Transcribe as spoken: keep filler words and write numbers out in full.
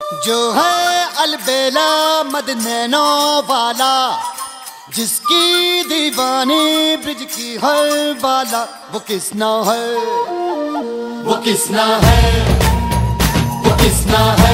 जो है अलबेला मद नैनो वाला, जिसकी दीवानी ब्रिज की हर बाला, वो किसना है, वो किसना है, वो किसना है।